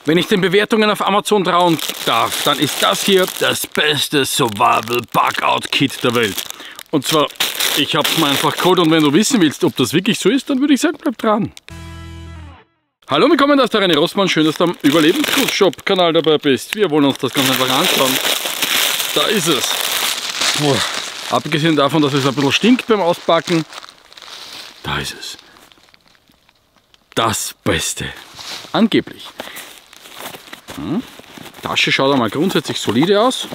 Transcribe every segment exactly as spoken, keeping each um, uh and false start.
Wenn ich den Bewertungen auf Amazon trauen darf, dann ist das hier das beste Survival Bug-Out Kit der Welt. Und zwar, ich habe es mir einfach geholt und wenn du wissen willst, ob das wirklich so ist, dann würde ich sagen, bleib dran. Hallo, willkommen, das ist der René Rossmann. Schön, dass du am Überlebensshop-Kanal dabei bist. Wir wollen uns das ganz einfach anschauen. Da ist es. Puh. Abgesehen davon, dass es ein bisschen stinkt beim Auspacken, da ist es. Das Beste. Angeblich. Hm. Tasche schaut einmal grundsätzlich solide aus.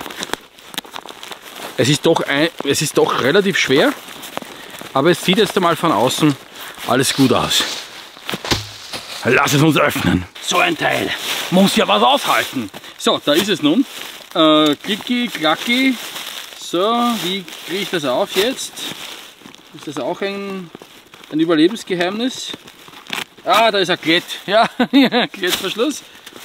Es ist, doch ein, es ist doch relativ schwer, aber es sieht jetzt einmal von außen alles gut aus. Lass es uns öffnen. So ein Teil muss ja was aushalten. So, da ist es nun. Äh, klicki, klacki. So, wie kriege ich das auf jetzt? Ist das auch ein, ein Überlebensgeheimnis? Ah, da ist ein Klett. Ja, Klettverschluss.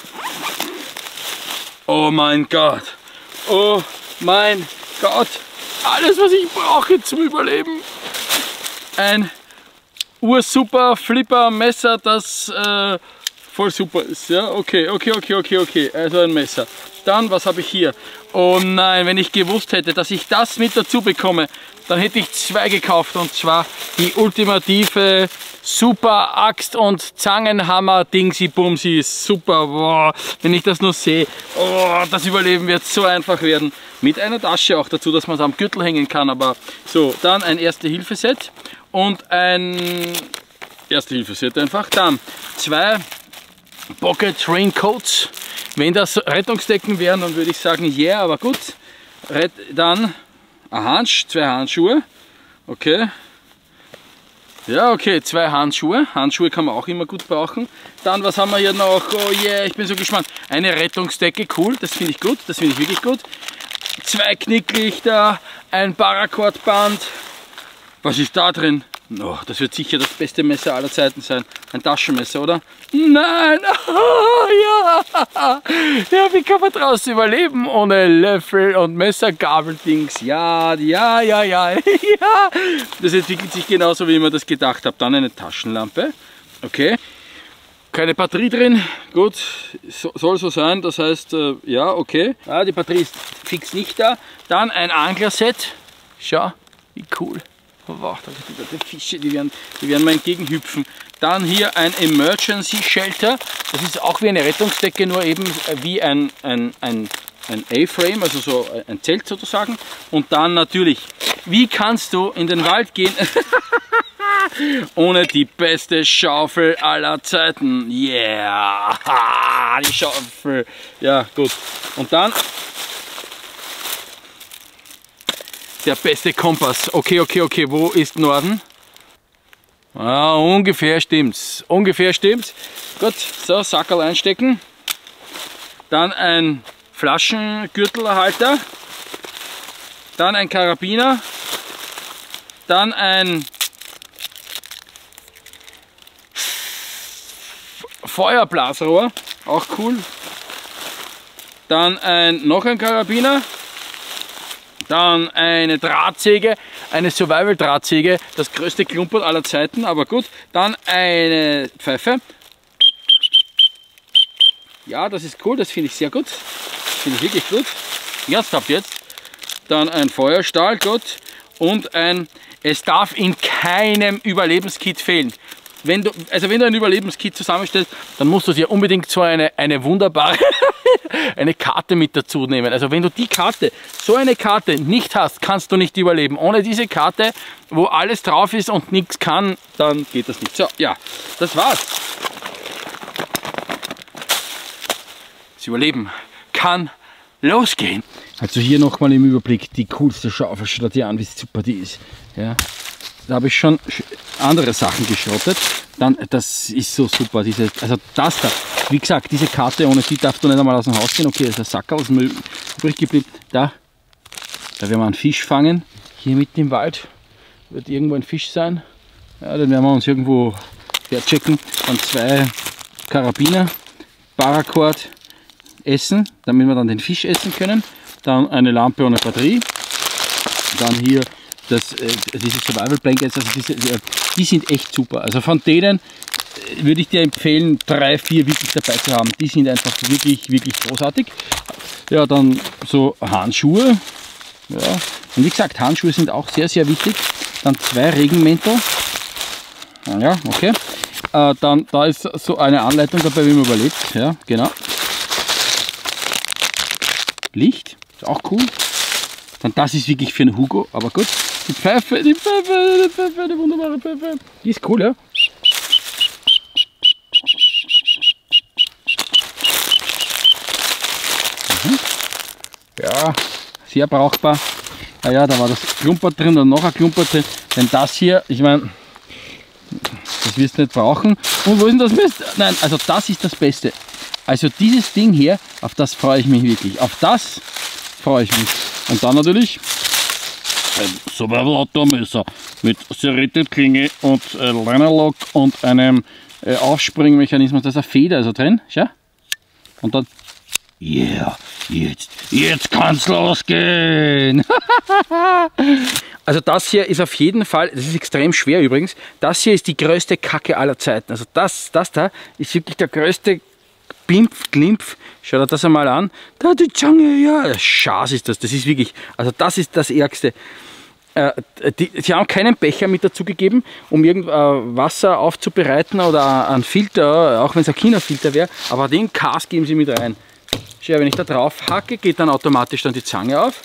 Oh mein Gott. Oh mein Gott. Alles, was ich brauche zum Überleben. Ein ursuper Flipper Messer, das äh, voll super ist. Ja, okay, okay, okay, okay, okay. Also ein Messer. Dann, was habe ich hier? Oh nein, wenn ich gewusst hätte, dass ich das mit dazu bekomme, dann hätte ich zwei gekauft. Und zwar die ultimative Super Axt und Zangenhammer Dingsi Bumsi. Super, boah, wenn ich das nur sehe. Oh, das Überleben wird so einfach werden. Mit einer Tasche auch dazu, dass man es am Gürtel hängen kann. Aber so, dann ein Erste-Hilfe-Set und ein Erste-Hilfe-Set einfach. Dann zwei Pocket Raincoats. Wenn das Rettungsdecken wären, dann würde ich sagen, yeah, aber gut. Dann ein Handschuh, zwei Handschuhe. Okay. Ja, okay, zwei Handschuhe. Handschuhe kann man auch immer gut brauchen. Dann, was haben wir hier noch? Oh yeah, ich bin so gespannt. Eine Rettungsdecke, cool, das finde ich gut, das finde ich wirklich gut. Zwei Knicklichter, ein Paracord-Band. Was ist da drin? Oh, das wird sicher das beste Messer aller Zeiten sein. Ein Taschenmesser, oder? Nein! Oh, ja! Ja, wie kann man draußen überleben ohne Löffel und Messer, Gabeldings? Ja, ja, ja, ja, ja! Das entwickelt sich genauso, wie ich mir das gedacht habe. Dann eine Taschenlampe. Okay. Keine Batterie drin. Gut, so, soll so sein. Das heißt, äh, ja, okay. Ah, die Batterie ist fix nicht da. Dann ein Anglerset. Schau, wie cool. Wow, die Fische, die werden, die werden mir entgegenhüpfen. Dann hier ein Emergency Shelter. Das ist auch wie eine Rettungsdecke, nur eben wie ein, ein, ein, ein A-Frame, also so ein Zelt sozusagen. Und dann natürlich, wie kannst du in den Wald gehen ohne die beste Schaufel aller Zeiten? Yeah! Die Schaufel. Ja, gut. Und dann der beste Kompass. Okay, okay, okay. Wo ist Norden? Ah, ungefähr stimmt's. Ungefähr stimmt's. Gut, so, Sackerl einstecken. Dann ein Flaschengürtelhalter. Dann ein Karabiner. Dann ein Feuerblasrohr. Auch cool. Dann ein, noch ein Karabiner. Dann eine Drahtsäge, eine Survival-Drahtsäge, das größte Klumpert aller Zeiten, aber gut. Dann eine Pfeife. Ja, das ist cool, das finde ich sehr gut. Das finde ich wirklich gut. Ernsthaft jetzt. Dann ein Feuerstahl, gut. Und ein, es darf in keinem Überlebenskit fehlen. Wenn du, also wenn du ein Überlebenskit zusammenstellst, dann musst du dir unbedingt so eine, eine wunderbare eine Karte mit dazu nehmen. Also wenn du die Karte, so eine Karte nicht hast, kannst du nicht überleben. Ohne diese Karte, wo alles drauf ist und nichts kann, dann geht das nicht. So, ja, das war's. Das Überleben kann losgehen. Also hier nochmal im Überblick die coolste Schaufel. Schaut dir an, wie super die ist. Ja. Da habe ich schon andere Sachen geschrottet. Dann, das ist so super. Diese, also das da, wie gesagt, diese Karte, ohne die darfst du nicht einmal aus dem Haus gehen. Okay, da ist ein Sack aus dem Müll übrig geblieben. Da, da werden wir einen Fisch fangen. Hier mitten im Wald wird irgendwo ein Fisch sein. Ja, den werden wir uns irgendwo herchecken. Dann zwei Karabiner, Paracord, essen, damit wir dann den Fisch essen können. Dann eine Lampe und eine Batterie. Dann hier das, äh, diese Survival Blankets, also diese, die, die sind echt super. Also von denen würde ich dir empfehlen, drei, vier wirklich dabei zu haben. Die sind einfach wirklich, wirklich großartig. Ja, dann so Handschuhe. Ja. Und wie gesagt, Handschuhe sind auch sehr, sehr wichtig. Dann zwei Regenmäntel. Ja, okay. Äh, dann da ist so eine Anleitung dabei, wie man überlebt. Ja, genau. Licht, ist auch cool. Dann das ist wirklich für einen Hugo, aber gut. Die Pfeife, die Pfeife, die Pfeife, die wunderbare Pfeife. Die ist cool, ja. Mhm. Ja, sehr brauchbar. Naja, da war das Klumpert drin und noch ein Klumpert drin. Denn das hier, ich meine, das wirst du nicht brauchen. Und wo ist denn das Beste? Nein, also das ist das Beste. Also dieses Ding hier, auf das freue ich mich wirklich. Auf das freue ich mich. Und dann natürlich ein Survival-Outdoor-Messer mit Serrated-Klinge und äh, Liner-Lock und einem äh, Aufspringmechanismus. Da ist eine Feder also drin. Schau. Und dann, yeah, jetzt, jetzt kann's losgehen. Also das hier ist auf jeden Fall, das ist extrem schwer übrigens, das hier ist die größte Kacke aller Zeiten. Also das, das da ist wirklich der größte Pimpf, Glimpf. Schau dir das einmal an. Da die Zange, ja, Schaß ist das. Das ist wirklich, also das ist das Ärgste. Äh, die, sie haben keinen Becher mit dazu gegeben, um irgend äh, Wasser aufzubereiten oder einen Filter, auch wenn es ein Kinderfilter wäre, aber den Cast geben sie mit rein. Schau, wenn ich da drauf hacke, geht dann automatisch dann die Zange auf.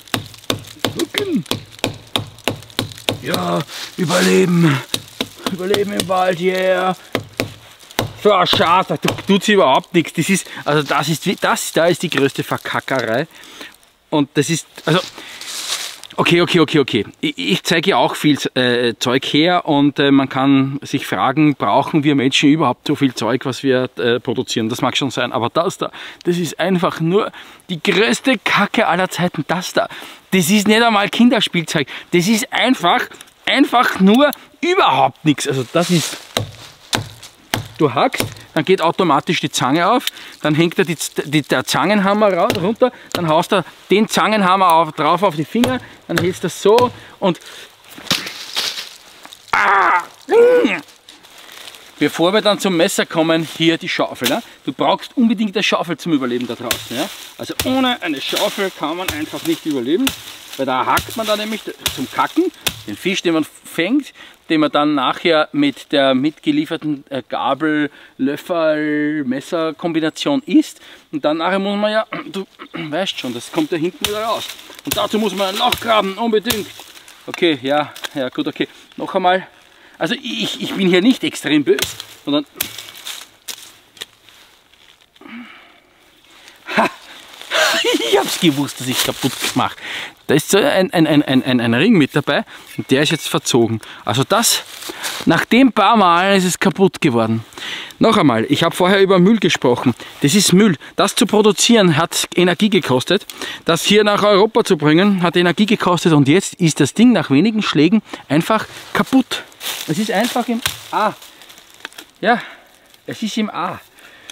Ja, überleben. Überleben im Wald, yeah. So ein Schatz, da tut sie überhaupt nichts. Das ist, also das ist, das da ist die größte Verkackerei. Und das ist, also, okay, okay, okay, okay. Ich, ich zeige ja auch viel äh, Zeug her und äh, man kann sich fragen, brauchen wir Menschen überhaupt so viel Zeug, was wir äh, produzieren? Das mag schon sein, aber das da, das ist einfach nur die größte Kacke aller Zeiten. Das da, das ist nicht einmal Kinderspielzeug. Das ist einfach, einfach nur überhaupt nichts. Also das ist... Du hackst, dann geht automatisch die Zange auf, dann hängt da die, die, der Zangenhammer raus, runter, dann haust du den Zangenhammer auf, drauf auf die Finger, dann hältst du das so und... Ah, bevor wir dann zum Messer kommen, hier die Schaufel. Ne? Du brauchst unbedingt eine Schaufel zum Überleben da draußen. Ja? Also ohne eine Schaufel kann man einfach nicht überleben, weil da hackt man dann nämlich zum Kacken den Fisch, den man fängt, den man dann nachher mit der mitgelieferten Gabel, Löffel, Messer-Kombination isst. Und dann nachher muss man ja, du weißt schon, das kommt da hinten wieder raus. Und dazu muss man ein Loch graben, unbedingt. Okay, ja, ja gut, okay. Noch einmal. Also ich, ich bin hier nicht extrem böse, sondern... Ha! Ich hab's gewusst, dass ich kaputt gemacht. Da ist so ein, ein, ein, ein, ein Ring mit dabei und der ist jetzt verzogen. Also das, nach dem paar Mal ist es kaputt geworden. Noch einmal, ich habe vorher über Müll gesprochen. Das ist Müll. Das zu produzieren hat Energie gekostet. Das hier nach Europa zu bringen hat Energie gekostet und jetzt ist das Ding nach wenigen Schlägen einfach kaputt. Es ist einfach im A. Ja, es ist im A.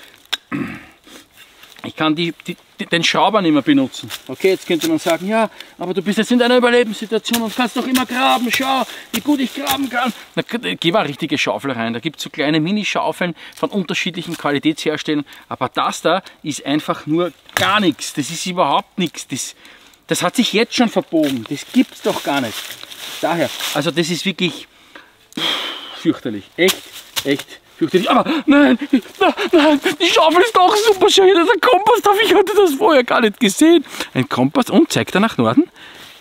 Ich kann die, die, den Schrauber nicht mehr benutzen. Okay, jetzt könnte man sagen, ja, aber du bist jetzt in einer Überlebenssituation und kannst doch immer graben. Schau, wie gut ich graben kann. Da geh mal eine richtige Schaufel rein. Da gibt es so kleine Mini-Schaufeln von unterschiedlichen Qualitätsherstellern. Aber das da ist einfach nur gar nichts. Das ist überhaupt nichts. Das, das hat sich jetzt schon verbogen. Das gibt es doch gar nicht. Daher, also das ist wirklich fürchterlich. Echt, echt. Aber nein, nein, die Schaufel ist doch super schön. Das ist ein Kompass drauf. Ich hatte das vorher gar nicht gesehen. Ein Kompass und zeigt er nach Norden?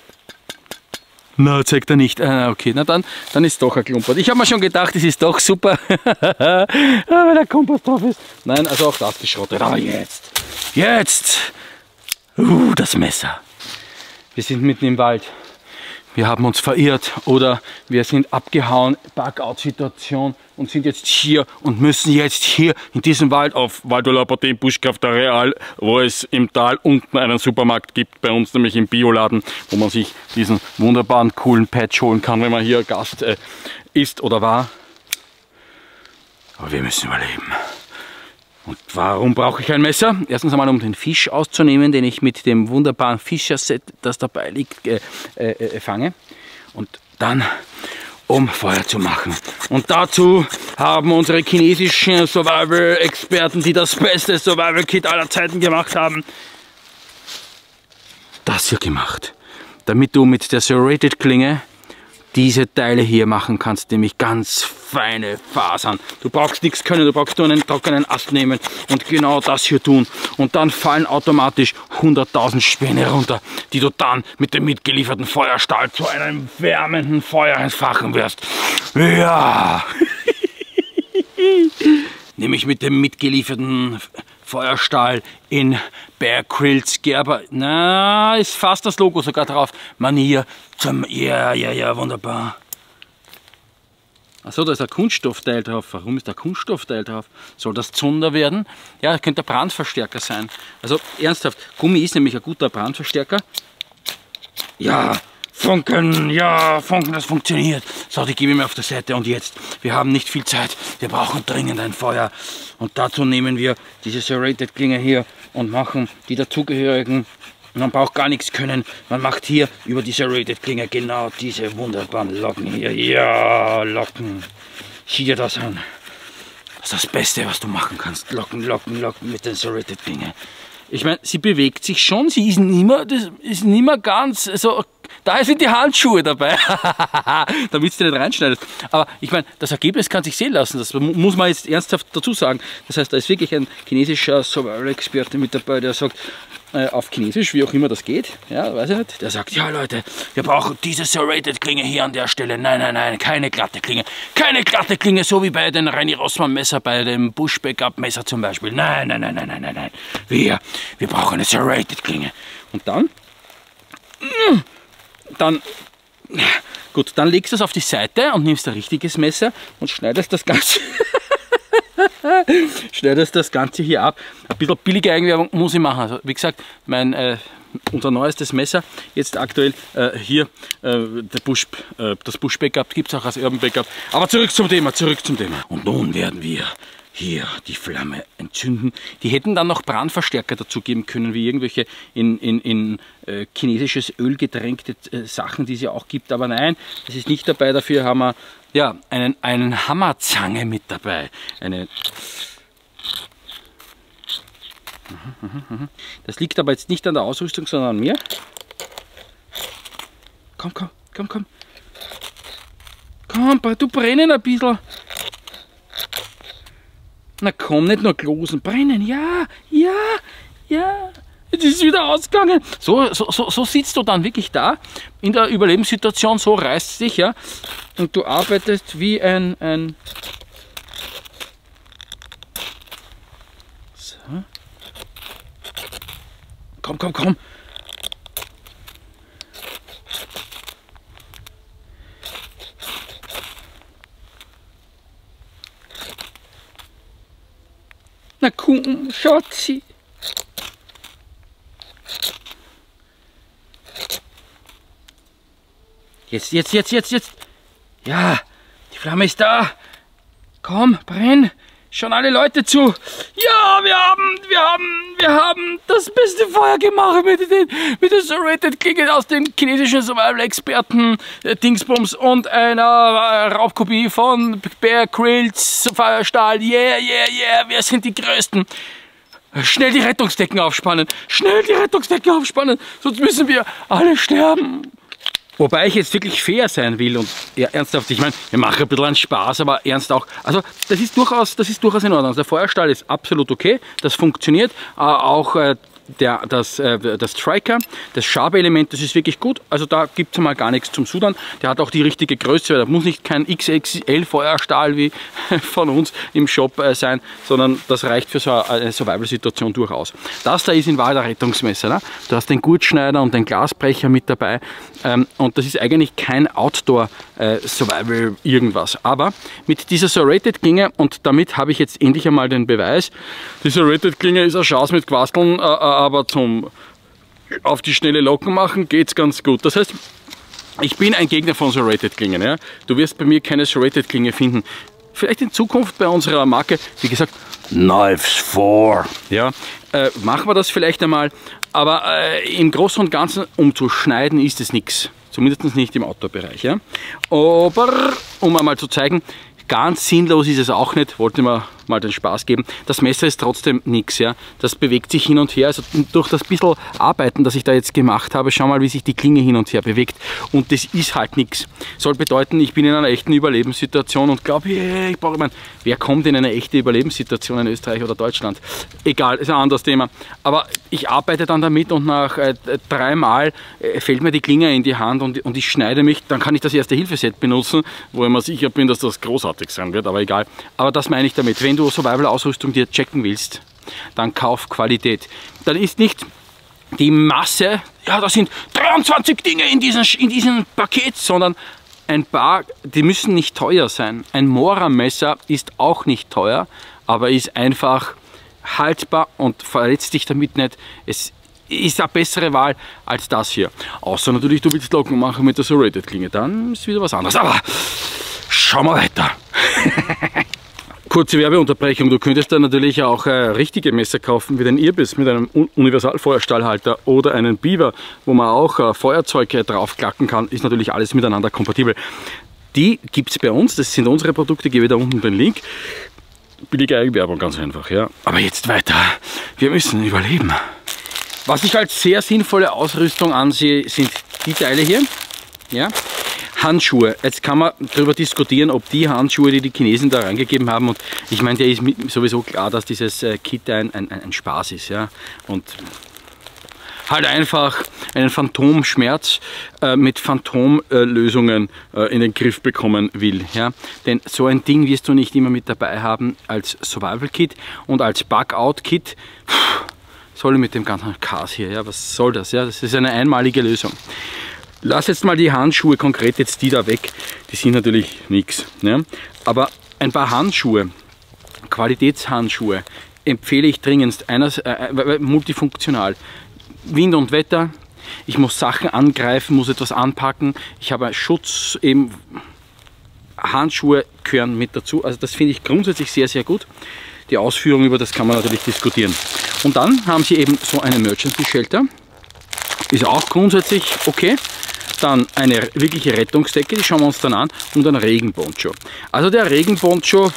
Na, zeigt er nicht. Ah, okay, na dann, dann ist doch ein Klumpert. Ich habe mir schon gedacht, es ist doch super, wenn der Kompass drauf ist. Nein, also auch das geschrottet. Aber jetzt, jetzt, uh, das Messer. Wir sind mitten im Wald. Wir haben uns verirrt oder wir sind abgehauen, Bug-out-Situation und sind jetzt hier und müssen jetzt hier in diesem Wald auf Valdo-La-Portée Buschkraft Areal, wo es im Tal unten einen Supermarkt gibt, bei uns nämlich im Bioladen, wo man sich diesen wunderbaren, coolen Patch holen kann, wenn man hier Gast äh, ist oder war. Aber wir müssen überleben. Und warum brauche ich ein Messer? Erstens einmal, um den Fisch auszunehmen, den ich mit dem wunderbaren Fischerset, das dabei liegt, äh, äh, fange. Und dann, um Feuer zu machen. Und dazu haben unsere chinesischen Survival-Experten, die das beste Survival-Kit aller Zeiten gemacht haben, das hier gemacht. Damit du mit der Serrated Klinge diese Teile hier machen kannst, nämlich ganz feine Fasern. Du brauchst nichts können, du brauchst nur einen trockenen Ast nehmen und genau das hier tun. Und dann fallen automatisch hunderttausend Späne runter, die du dann mit dem mitgelieferten Feuerstahl zu einem wärmenden Feuer entfachen wirst. Ja! Nämlich mit dem mitgelieferten Feuerstahl in Bear Grylls Gerber. Na, ist fast das Logo sogar drauf. Manier zum. Ja, ja, ja, wunderbar. Achso, da ist ein Kunststoffteil drauf. Warum ist da Kunststoffteil drauf? Soll das Zunder werden? Ja, das könnte ein Brandverstärker sein. Also ernsthaft, Gummi ist nämlich ein guter Brandverstärker. Ja, Funken, ja, Funken, das funktioniert. So, die gebe ich mir auf der Seite. Und jetzt, wir haben nicht viel Zeit. Wir brauchen dringend ein Feuer. Und dazu nehmen wir diese Serrated Klinge hier und machen die dazugehörigen. Man braucht gar nichts können. Man macht hier über die Serrated Klinge genau diese wunderbaren Locken hier. Ja, Locken. Sieh dir das an. Das ist das Beste, was du machen kannst. Locken, Locken, Locken mit der Serrated Klinge. Ich meine, sie bewegt sich schon. Sie ist nicht mehr, das ist nicht mehr ganz so. Da sind die Handschuhe dabei, damit du nicht reinschneidest. Aber ich meine, das Ergebnis kann sich sehen lassen, das muss man jetzt ernsthaft dazu sagen. Das heißt, da ist wirklich ein chinesischer Survival-Experte mit dabei, der sagt, äh, auf Chinesisch, wie auch immer das geht, ja, weiß ich nicht, der sagt, ja Leute, wir brauchen diese Serrated Klinge hier an der Stelle. Nein, nein, nein, keine glatte Klinge. Keine glatte Klinge, so wie bei den Reini Rossmann Messer, bei dem Bush Backup Messer zum Beispiel. Nein, nein, nein, nein, nein, nein, nein. Wir, wir brauchen eine Serrated Klinge. Und dann... Mm, Dann, gut, dann legst du es auf die Seite und nimmst ein richtiges Messer und schneidest das Ganze, schneidest das Ganze hier ab. Ein bisschen billige Eigenwerbung muss ich machen. Also, wie gesagt, mein, äh, unser neuestes Messer, jetzt aktuell äh, hier, äh, der Bush, äh, das Bush Backup gibt es auch als Urban Backup. Aber zurück zum Thema, zurück zum Thema. Und nun werden wir hier die Flamme entzünden. Die hätten dann noch Brandverstärker dazu geben können, wie irgendwelche in, in, in äh, chinesisches Öl getränkte äh, Sachen, die es ja auch gibt. Aber nein, das ist nicht dabei. Dafür haben wir ja, einen, einen Hammerzange mit dabei. Eine Das liegt aber jetzt nicht an der Ausrüstung, sondern an mir. Komm, komm, komm, komm. Komm, du brennen ein bisschen. Na komm, nicht nur glosen, brennen, ja, ja, ja. Jetzt ist es wieder ausgegangen. So, so, so, so sitzt du dann wirklich da in der Überlebenssituation, so reißt es dich, ja. Und du arbeitest wie ein, ein so. Komm, komm, komm. Na komm, Schatzi. Jetzt, jetzt, jetzt, jetzt, jetzt. Ja, die Flamme ist da. Komm, brenn. Schauen alle Leute zu. Ja, wir haben, wir haben, wir haben das beste Feuer gemacht mit den, mit der Serrated Klinge aus dem chinesischen Survival-Experten äh, Dingsbums und einer äh, Raubkopie von Bear Grylls Feuerstahl. Yeah, yeah, yeah, wir sind die Größten. Schnell die Rettungsdecken aufspannen. Schnell die Rettungsdecken aufspannen, sonst müssen wir alle sterben. Wobei ich jetzt wirklich fair sein will und ja, ernsthaft, ich meine, wir machen ein bisschen einen Spaß, aber ernst auch. Also das ist durchaus, das ist durchaus in Ordnung. Der Feuerstahl ist absolut okay, das funktioniert. Äh, auch äh, der, das, äh, das Striker, das Schabelement, das ist wirklich gut. Also da gibt es mal gar nichts zum Sudern. Der hat auch die richtige Größe, da muss nicht kein X X L Feuerstahl wie von uns im Shop äh, sein, sondern das reicht für so eine Survival-Situation durchaus. Das da ist in Wahrheit ein Rettungsmesser. Ne? Du hast den Gurtschneider und den Glasbrecher mit dabei. Ähm, und das ist eigentlich kein Outdoor-Survival äh, irgendwas. Aber mit dieser Serrated Klinge, und damit habe ich jetzt endlich einmal den Beweis, die Serrated Klinge ist eine Chance mit Quasteln, äh, aber zum auf die schnelle Locken machen geht es ganz gut. Das heißt, ich bin ein Gegner von Serrated Klingen. Ja? Du wirst bei mir keine Serrated Klinge finden. Vielleicht in Zukunft bei unserer Marke, wie gesagt, Knives four. Ja, äh, machen wir das vielleicht einmal. Aber äh, im Großen und Ganzen, um zu schneiden, ist es nichts. zumindest nicht im Outdoor-Bereich. Ja. Aber, um einmal zu zeigen, ganz sinnlos ist es auch nicht, wollte mir mal den Spaß geben. Das Messer ist trotzdem nichts, ja. Das bewegt sich hin und her. Also durch das bisschen Arbeiten, das ich da jetzt gemacht habe, schau mal, wie sich die Klinge hin und her bewegt. Und das ist halt nichts. Soll bedeuten, ich bin in einer echten Überlebenssituation und glaube, yeah, ich brauche, ich meine, wer kommt in eine echte Überlebenssituation in Österreich oder Deutschland? Egal, ist ein anderes Thema. Aber ich arbeite dann damit und nach äh, dreimal äh, fällt mir die Klinge in die Hand und, und ich schneide mich. Dann kann ich das Erste-Hilfe-Set benutzen, wo ich mir sicher bin, dass das großartig sein wird, aber egal. Aber das meine ich damit. Wenn du Survival-Ausrüstung dir checken willst, dann kauf Qualität. Dann ist nicht die Masse, ja, da sind dreiundzwanzig Dinge in diesem, in diesem Paket, sondern ein paar, die müssen nicht teuer sein. Ein Mora-Messer ist auch nicht teuer, aber ist einfach haltbar und verletzt dich damit nicht. Es ist eine bessere Wahl als das hier. Außer natürlich, du willst Locken machen mit der Serrated-Klinge, dann ist wieder was anderes. Aber schauen wir weiter. Kurze Werbeunterbrechung, du könntest dann natürlich auch äh, richtige Messer kaufen, wie den Irbis mit einem Universalfeuerstahlhalter oder einen Beaver, wo man auch äh, Feuerzeug äh, draufklacken kann, ist natürlich alles miteinander kompatibel. Die gibt es bei uns, das sind unsere Produkte, gebe da unten den Link. Billige Eigenwerbung, ganz einfach, ja. Aber jetzt weiter, wir müssen überleben. Was ich als sehr sinnvolle Ausrüstung ansehe, sind die Teile hier, ja. Handschuhe. Jetzt kann man darüber diskutieren, ob die Handschuhe, die die Chinesen da reingegeben haben, und ich meine, der ist sowieso klar, dass dieses Kit ein, ein, ein Spaß ist, ja, und halt einfach einen Phantomschmerz äh, mit Phantomlösungen äh, in den Griff bekommen will, ja, denn so ein Ding wirst du nicht immer mit dabei haben als Survival-Kit und als Bug-Out-Kit. Soll ich mit dem ganzen Chaos hier, ja, was soll das, ja, das ist eine einmalige Lösung. Lass jetzt mal die Handschuhe, konkret jetzt die da weg, die sind natürlich nichts. Ne? Aber ein paar Handschuhe, Qualitätshandschuhe, empfehle ich dringendst, eines, äh, multifunktional. Wind und Wetter, ich muss Sachen angreifen, muss etwas anpacken, ich habe Schutz, eben Handschuhe gehören mit dazu, also das finde ich grundsätzlich sehr, sehr gut. Die Ausführung über das kann man natürlich diskutieren. Und dann haben sie eben so einen Emergency Shelter, ist auch grundsätzlich okay. Dann eine wirkliche Rettungsdecke, die schauen wir uns dann an, und ein Regenponcho. Also der Regenponcho,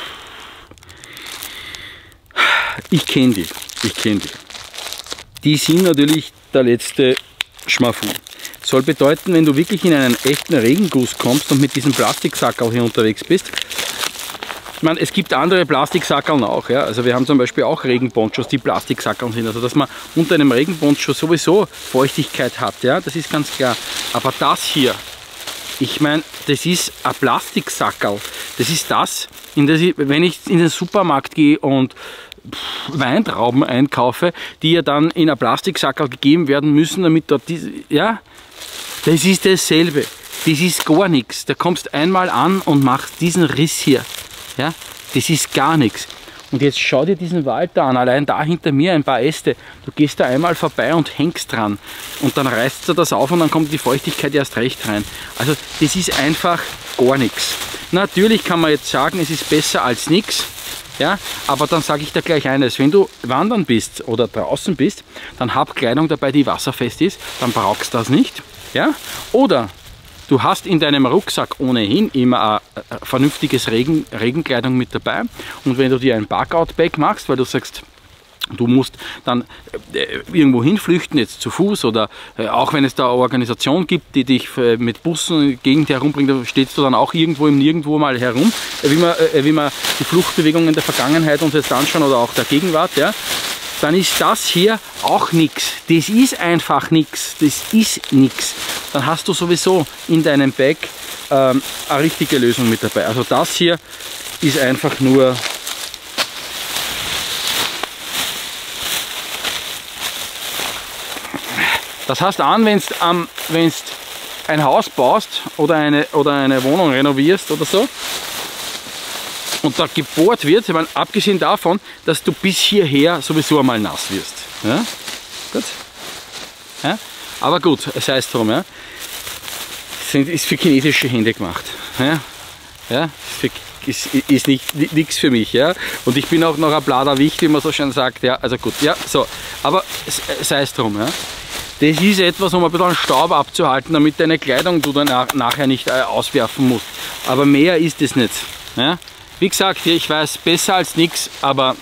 ich kenne die, ich kenne die. Die sind natürlich der letzte Schmafu. Soll bedeuten, wenn du wirklich in einen echten Regenguss kommst und mit diesem Plastiksackerl hier unterwegs bist, ich meine, es gibt andere Plastiksackerln auch, ja? Also wir haben zum Beispiel auch Regenponchos, die Plastiksackerln sind, also dass man unter einem Regenponcho sowieso Feuchtigkeit hat, ja, das ist ganz klar. Aber das hier, ich meine, das ist ein Plastiksackerl, das ist das, in das ich, wenn ich in den Supermarkt gehe und Weintrauben einkaufe, die ja dann in ein Plastiksackerl gegeben werden müssen, damit dort diese, ja, das ist dasselbe, das ist gar nichts, da kommst einmal an und machst diesen Riss hier. Ja, das ist gar nichts. Und jetzt schau dir diesen Wald da an, allein da hinter mir ein paar Äste. Du gehst da einmal vorbei und hängst dran. Und dann reißt du das auf und dann kommt die Feuchtigkeit erst recht rein. Also das ist einfach gar nichts. Natürlich kann man jetzt sagen, es ist besser als nichts. Ja, aber dann sage ich dir gleich eines, wenn du wandern bist oder draußen bist, dann hab Kleidung dabei, die wasserfest ist, dann brauchst du das nicht. Ja? Oder du hast in deinem Rucksack ohnehin immer ein vernünftiges Regen, Regenkleidung mit dabei, und wenn du dir ein Bug-Out-Bag machst, weil du sagst, du musst dann irgendwo hinflüchten, jetzt zu Fuß, oder auch wenn es da eine Organisation gibt, die dich mit Bussen in die Gegend herumbringt, da stehst du dann auch irgendwo im Nirgendwo mal herum, wie man, wie man die Fluchtbewegungen der Vergangenheit uns jetzt anschauen oder auch der Gegenwart, ja, dann ist das hier auch nichts. Das ist einfach nichts. Das ist nichts. Dann hast du sowieso in deinem Bag ähm, eine richtige Lösung mit dabei. Also das hier ist einfach nur das heißt an, wenn du ähm, ein Haus baust oder eine, oder eine Wohnung renovierst oder so, und da gebohrt wird, ich meine, abgesehen davon, dass du bis hierher sowieso einmal nass wirst. Ja? Gut. Ja? Aber gut, sei es drum. Ja? Ist für chinesische Hände gemacht. Ja? Ja? Ist, ist nicht nichts für mich. Ja? Und ich bin auch noch ein Blader Wicht, wie man so schön sagt. Ja? Also gut, ja, so. Aber sei es drum. Ja? Das ist etwas, um ein bisschen Staub abzuhalten, damit deine Kleidung du dann nachher nicht auswerfen musst. Aber mehr ist es nicht. Ja? Wie gesagt, ich weiß, besser als nichts, aber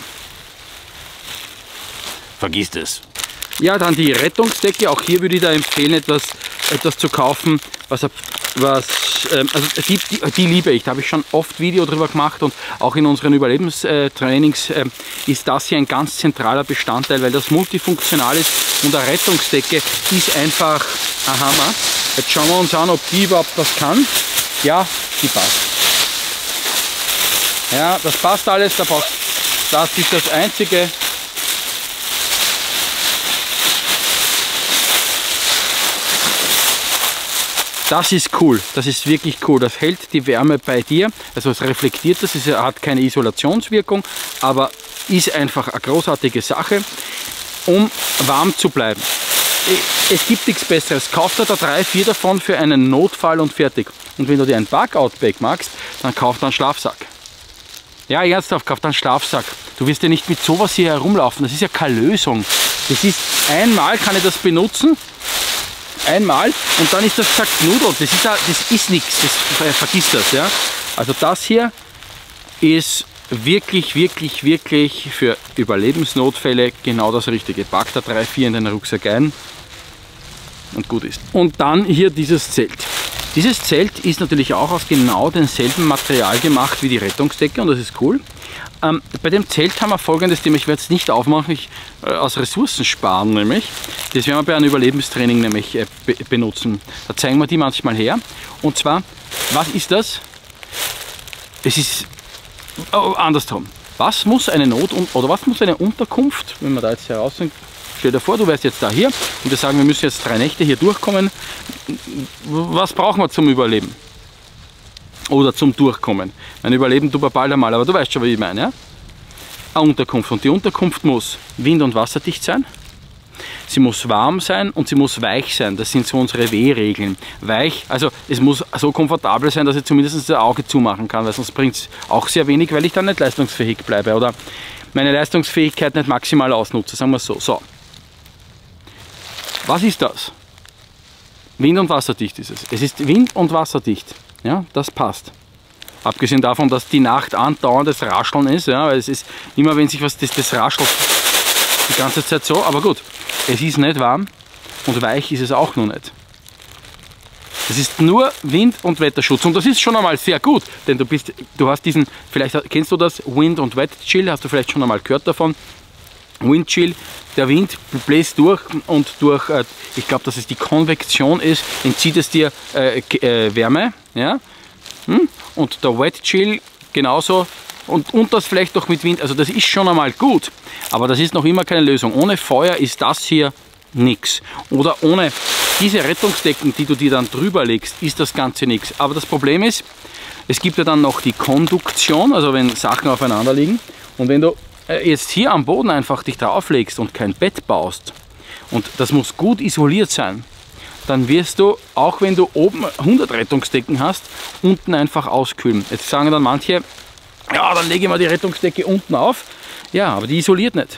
vergiss es. Ja, dann die Rettungsdecke. Auch hier würde ich da empfehlen, etwas, etwas zu kaufen, was, was ähm, also die, die, die liebe ich. Da habe ich schon oft Video drüber gemacht und auch in unseren Überlebenstrainings äh, ist das hier ein ganz zentraler Bestandteil, weil das multifunktional ist und eine Rettungsdecke ist einfach ein Hammer. Jetzt schauen wir uns an, ob die überhaupt was kann. Ja, die passt. Ja, das passt alles. Da passt. Das ist das Einzige. Das ist cool, das ist wirklich cool. Das hält die Wärme bei dir, also es reflektiert das, es hat keine Isolationswirkung, aber ist einfach eine großartige Sache, um warm zu bleiben. Es gibt nichts Besseres. Kauf dir da drei, vier davon für einen Notfall und fertig. Und wenn du dir ein Bug-Out-Bag magst, dann kauf dir einen Schlafsack. Ja, ernsthaft, kauf dir einen Schlafsack. Du wirst ja nicht mit sowas hier herumlaufen, das ist ja keine Lösung. Das ist, einmal kann ich das benutzen, einmal und dann ist das zerknudelt. Das ist, das ist nichts, das, vergiss das. Ja? Also das hier ist wirklich, wirklich, wirklich für Überlebensnotfälle genau das Richtige. Pack da drei, vier in den Rucksack ein und gut ist. Und dann hier dieses Zelt. Dieses Zelt ist natürlich auch aus genau demselben Material gemacht wie die Rettungsdecke und das ist cool. Ähm, bei dem Zelt haben wir folgendes Thema, ich werde es nicht aufmachen, ich, äh, aus Ressourcen sparen nämlich. Das werden wir bei einem Überlebenstraining nämlich äh, be benutzen. Da zeigen wir die manchmal her. Und zwar, was ist das? Es ist oh, andersrum. Was muss eine Not oder was muss eine Unterkunft, wenn wir da jetzt heraus sind, stell dir vor, du wärst jetzt da hier und wir sagen, wir müssen jetzt drei Nächte hier durchkommen. Was brauchen wir zum Überleben? Oder zum Durchkommen. Mein Überleben tut man bald einmal, aber du weißt schon, wie ich meine. Ja? Eine Unterkunft. Und die Unterkunft muss wind- und wasserdicht sein. Sie muss warm sein und sie muss weich sein. Das sind so unsere W-Regeln. Weich, also es muss so komfortabel sein, dass ich zumindest das Auge zumachen kann, weil sonst bringt es auch sehr wenig, weil ich dann nicht leistungsfähig bleibe oder meine Leistungsfähigkeit nicht maximal ausnutze, sagen wir es so. So. Was ist das? Wind- und wasserdicht ist es. Es ist wind- und wasserdicht. Ja, das passt. Abgesehen davon, dass die Nacht andauerndes Rascheln ist, ja, weil es ist immer, wenn sich was, das, das raschelt die ganze Zeit so, aber gut, es ist nicht warm und weich ist es auch noch nicht. Es ist nur Wind- und Wetterschutz und das ist schon einmal sehr gut, denn du bist, du hast diesen, vielleicht kennst du das, Wind- und Wet-Chill, hast du vielleicht schon einmal gehört davon. Windchill, der Wind bläst durch und durch, äh, ich glaube, dass es die Konvektion ist, entzieht es dir äh, äh, Wärme, ja? Hm? Und der Wet Chill genauso und, und das vielleicht noch mit Wind, also das ist schon einmal gut, aber das ist noch immer keine Lösung. Ohne Feuer ist das hier nichts. Oder ohne diese Rettungsdecken, die du dir dann drüber legst, ist das Ganze nichts. Aber das Problem ist, es gibt ja dann noch die Konduktion, also wenn Sachen aufeinander liegen und wenn du jetzt hier am Boden einfach dich drauflegst und kein Bett baust und das muss gut isoliert sein, dann wirst du, auch wenn du oben hundert Rettungsdecken hast, unten einfach auskühlen. Jetzt sagen dann manche, ja, dann lege ich mal die Rettungsdecke unten auf. Ja, aber die isoliert nicht.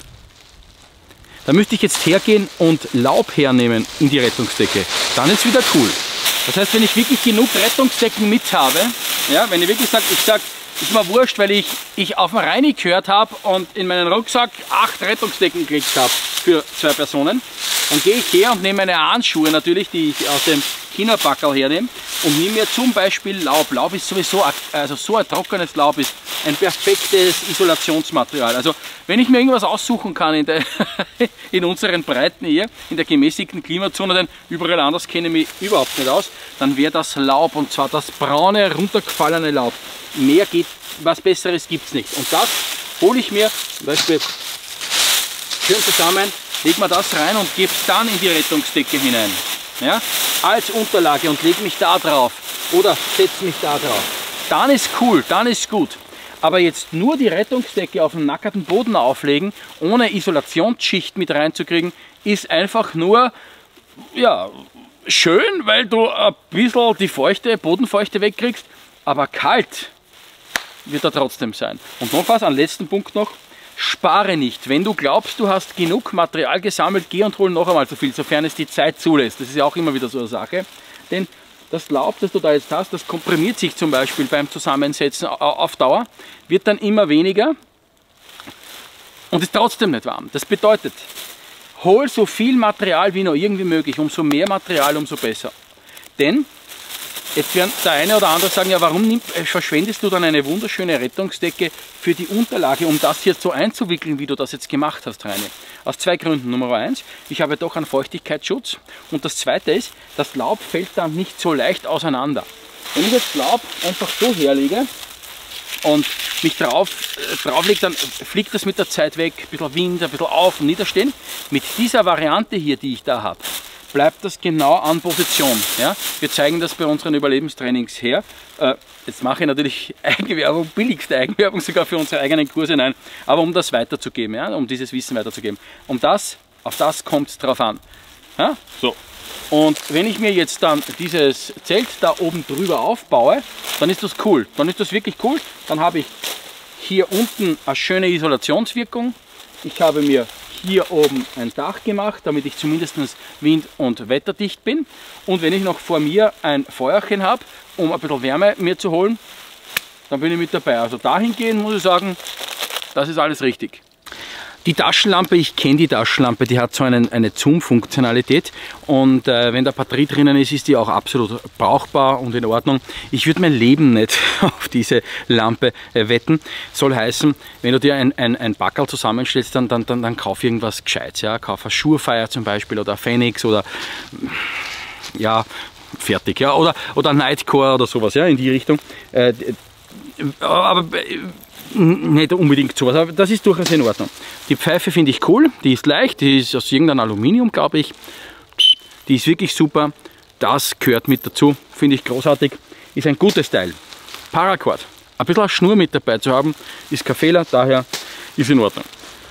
Da müsste ich jetzt hergehen und Laub hernehmen in die Rettungsdecke. Dann ist wieder cool. Das heißt, wenn ich wirklich genug Rettungsdecken mit habe, ja, wenn ich wirklich sage, ich sage, ist mir wurscht, weil ich, ich auf den Reini gehört habe und in meinen Rucksack acht Rettungsdecken gekriegt habe für zwei Personen. Dann gehe ich her und nehme meine Handschuhe natürlich, die ich aus dem China-Packerl hernehme und nehme mir zum Beispiel Laub. Laub ist sowieso, also so ein trockenes Laub ist ein perfektes Isolationsmaterial. Also wenn ich mir irgendwas aussuchen kann in, der in unseren Breiten hier, in der gemäßigten Klimazone, denn überall anders kenne ich mich überhaupt nicht aus, dann wäre das Laub und zwar das braune, runtergefallene Laub. Mehr geht, was Besseres gibt es nicht. Und das hole ich mir zum Beispiel schön zusammen, lege mir das rein und gebe es dann in die Rettungsdecke hinein. Ja, als Unterlage und lege mich da drauf oder setze mich da drauf. Dann ist cool, dann ist gut. Aber jetzt nur die Rettungsdecke auf dem nackerten Boden auflegen, ohne Isolationsschicht mit reinzukriegen, ist einfach nur, ja, schön, weil du ein bisschen die Feuchte, Bodenfeuchte wegkriegst, aber kalt wird er trotzdem sein. Und noch was, einen letzten Punkt noch, spare nicht. Wenn du glaubst, du hast genug Material gesammelt, geh und hol noch einmal so viel, sofern es die Zeit zulässt. Das ist ja auch immer wieder so eine Sache. Denn das Laub, das du da jetzt hast, das komprimiert sich zum Beispiel beim Zusammensetzen auf Dauer, wird dann immer weniger und ist trotzdem nicht warm. Das bedeutet, hol so viel Material wie nur irgendwie möglich. Umso mehr Material, umso besser. Denn jetzt werden der eine oder andere sagen, ja, warum nimm, verschwendest du dann eine wunderschöne Rettungsdecke für die Unterlage, um das hier so einzuwickeln, wie du das jetzt gemacht hast, Reine? Aus zwei Gründen. Nummer eins, ich habe doch einen Feuchtigkeitsschutz. Und das zweite ist, das Laub fällt dann nicht so leicht auseinander. Wenn ich das Laub einfach so herlege und mich drauf, äh, drauflege, dann fliegt das mit der Zeit weg, ein bisschen Wind, ein bisschen auf und niederstehen. Mit dieser Variante hier, die ich da habe, bleibt das genau an Position. Ja? Wir zeigen das bei unseren Überlebenstrainings her. Äh, jetzt mache ich natürlich Eigenwerbung, billigste Eigenwerbung sogar für unsere eigenen Kurse, nein, aber um das weiterzugeben, ja? Um dieses Wissen weiterzugeben. Um das, auf das kommt es drauf an. Ja? So. Und wenn ich mir jetzt dann dieses Zelt da oben drüber aufbaue, dann ist das cool. Dann ist das wirklich cool. Dann habe ich hier unten eine schöne Isolationswirkung. Ich habe mir hier oben ein Dach gemacht, damit ich zumindest wind- und wetterdicht bin. Und wenn ich noch vor mir ein Feuerchen habe, um ein bisschen Wärme mir zu holen, dann bin ich mit dabei. Also dahingehend muss ich sagen, das ist alles richtig. Die Taschenlampe, ich kenne die Taschenlampe, die hat so einen, eine Zoom-Funktionalität und äh, wenn da Batterie drinnen ist, ist die auch absolut brauchbar und in Ordnung. Ich würde mein Leben nicht auf diese Lampe äh, wetten. Soll heißen, wenn du dir ein, ein, ein Backerl zusammenstellst, dann, dann, dann, dann kauf irgendwas Gescheites. Ja? Kauf eine Surefire zum Beispiel oder Phoenix oder ja, fertig. Ja? Oder, oder Nightcore oder sowas, ja, in die Richtung. Äh, aber nicht unbedingt sowas, aber das ist durchaus in Ordnung. Die Pfeife finde ich cool, die ist leicht, die ist aus irgendeinem Aluminium, glaube ich. Die ist wirklich super, das gehört mit dazu, finde ich großartig. Ist ein gutes Teil. Paracord, ein bisschen Schnur mit dabei zu haben, ist kein Fehler, daher ist in Ordnung.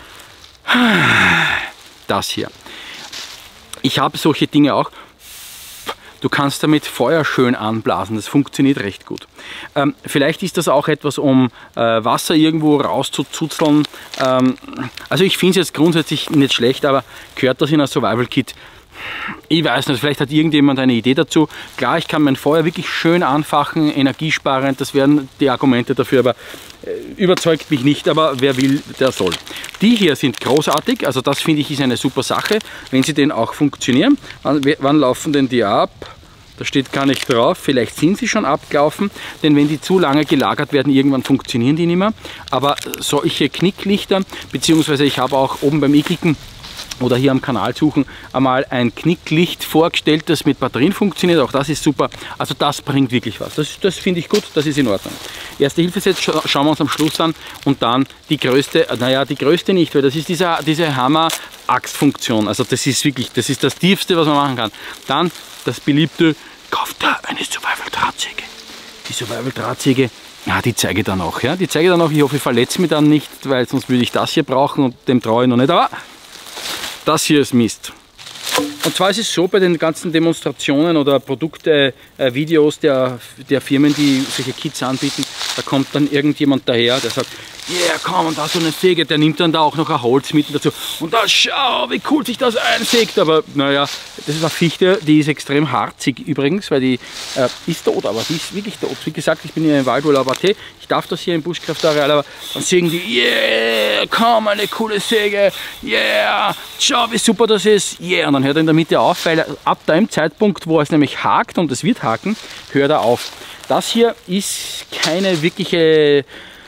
Das hier. Ich habe solche Dinge auch. Du kannst damit Feuer schön anblasen, das funktioniert recht gut. Ähm, vielleicht ist das auch etwas, um äh, Wasser irgendwo rauszuzuzeln. Ähm, also ich finde es jetzt grundsätzlich nicht schlecht, aber gehört das in ein Survival Kit? Ich weiß nicht, vielleicht hat irgendjemand eine Idee dazu. Klar, ich kann mein Feuer wirklich schön anfachen, energiesparend, das wären die Argumente dafür, aber äh, überzeugt mich nicht, aber wer will, der soll. Die hier sind großartig, also das finde ich ist eine super Sache, wenn sie denn auch funktionieren. Wann, wann laufen denn die ab? Da steht gar nicht drauf, vielleicht sind sie schon abgelaufen, denn wenn die zu lange gelagert werden, irgendwann funktionieren die nicht mehr. Aber solche Knicklichter, beziehungsweise ich habe auch oben beim Ikliken oder hier am Kanal suchen, einmal ein Knicklicht vorgestellt, das mit Batterien funktioniert. Auch das ist super. Also das bringt wirklich was. Das, das finde ich gut, das ist in Ordnung. Erste Hilfeset scha schauen wir uns am Schluss an und dann die größte, naja, die größte nicht, weil das ist diese, diese Hammer-Axt-Funktion. Also das ist wirklich, das ist das Tiefste, was man machen kann. Dann das beliebte, kauft da eine Survival-Drahtsäge. Die Survival-Drahtsäge, ja, die zeige ich dann auch. Ja? Die zeige ich dann auch. Ich hoffe, ich verletze mich dann nicht, weil sonst würde ich das hier brauchen und dem traue ich noch nicht. Aber das hier ist Mist. Und zwar ist es so, bei den ganzen Demonstrationen oder Produktvideos äh, der, der Firmen, die solche Kits anbieten, da kommt dann irgendjemand daher, der sagt, yeah, komm, und da so eine Säge, der nimmt dann da auch noch ein Holz mit dazu. Und da schau, wie cool sich das einsägt. Aber naja, das ist eine Fichte, die ist extrem harzig übrigens, weil die äh, ist tot, aber die ist wirklich tot. Wie gesagt, ich bin hier im Waldurlaub A T, ich darf das hier im Buschkraftareal, aber dann sägen die, yeah, komm, eine coole Säge, yeah, schau, wie super das ist, yeah. Und dann hört er in der Mitte auf, weil ab dem Zeitpunkt, wo es nämlich hakt, und es wird haken, hört er auf. Das hier ist keine wirkliche